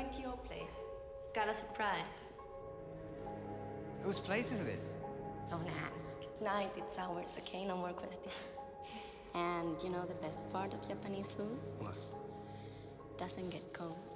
going to your place. Got a surprise. Whose place is this? Don't ask. Tonight it's ours, okay? No more questions. And you know the best part of Japanese food? What? Doesn't get cold.